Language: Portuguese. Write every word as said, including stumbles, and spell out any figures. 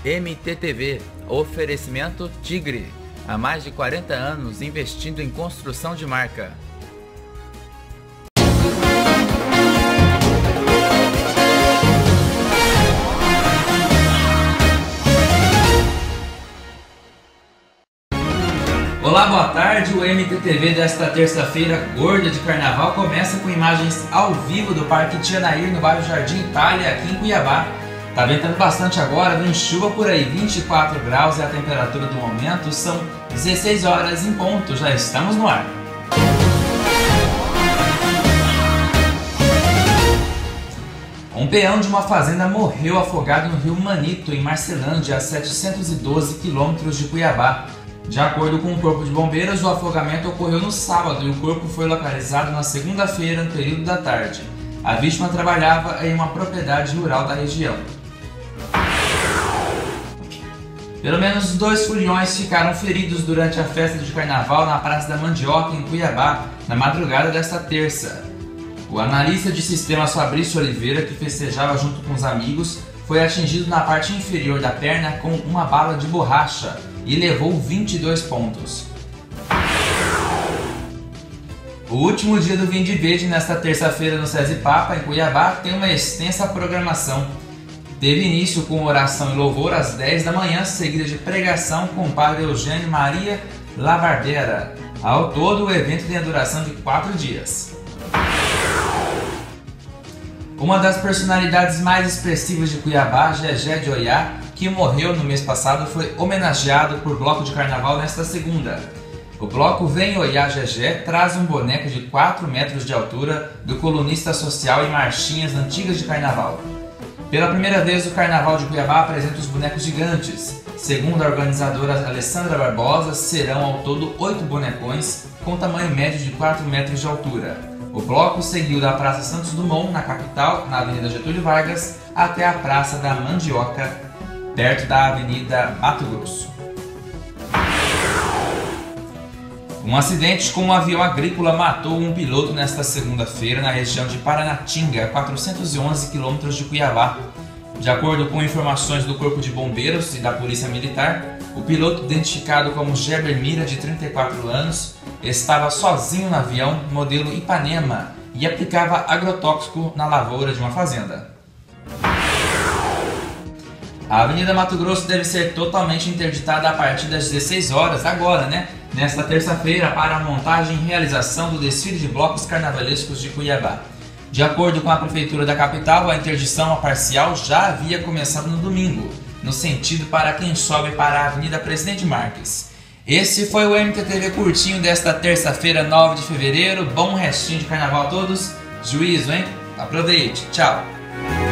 M T T V, oferecimento Tigre, há mais de quarenta anos investindo em construção de marca. Olá, boa tarde. O M T T V desta terça-feira gorda de carnaval começa com imagens ao vivo do Parque Tianair, no bairro Jardim Itália, aqui em Cuiabá. Tá ventando bastante agora, vem chuva por aí, vinte e quatro graus é a temperatura do momento, são dezesseis horas em ponto, já estamos no ar. Um peão de uma fazenda morreu afogado no rio Manito, em Marcelândia, a setecentos e doze quilômetros de Cuiabá. De acordo com o Corpo de Bombeiros, o afogamento ocorreu no sábado e o corpo foi localizado na segunda-feira, no período da tarde. A vítima trabalhava em uma propriedade rural da região. Pelo menos dois foliões ficaram feridos durante a festa de carnaval na Praça da Mandioca, em Cuiabá, na madrugada desta terça. O analista de sistemas Fabrício Oliveira, que festejava junto com os amigos, foi atingido na parte inferior da perna com uma bala de borracha e levou vinte e dois pontos. O último dia do Vinde Verde, nesta terça-feira no SESI Papa, em Cuiabá, tem uma extensa programação. Teve início com oração e louvor às dez da manhã, seguida de pregação com o padre Eugênio Maria Labardera. Ao todo, o evento tem a duração de quatro dias. Uma das personalidades mais expressivas de Cuiabá, Gegé de Oiá, que morreu no mês passado, foi homenageado por bloco de carnaval nesta segunda. O bloco Vem Oiá Gegé traz um boneco de quatro metros de altura do colunista social e marchinhas antigas de carnaval. Pela primeira vez, o Carnaval de Cuiabá apresenta os bonecos gigantes. Segundo a organizadora Alessandra Barbosa, serão ao todo oito bonecões com tamanho médio de quatro metros de altura. O bloco seguiu da Praça Santos Dumont, na capital, na Avenida Getúlio Vargas, até a Praça da Mandioca, perto da Avenida Mato Grosso. Um acidente com um avião agrícola matou um piloto nesta segunda-feira na região de Paranatinga, a quatrocentos e onze quilômetros de Cuiabá. De acordo com informações do Corpo de Bombeiros e da Polícia Militar, o piloto, identificado como Geber Mira, de trinta e quatro anos, estava sozinho no avião modelo Ipanema e aplicava agrotóxico na lavoura de uma fazenda. A Avenida Mato Grosso deve ser totalmente interditada a partir das dezesseis horas, agora, né? Nesta terça-feira, para a montagem e realização do desfile de blocos carnavalescos de Cuiabá. De acordo com a Prefeitura da capital, a interdição parcial já havia começado no domingo, no sentido para quem sobe para a Avenida Presidente Marques. Esse foi o M T T V curtinho desta terça-feira, nove de fevereiro. Bom restinho de carnaval a todos. Juízo, hein? Aproveite. Tchau!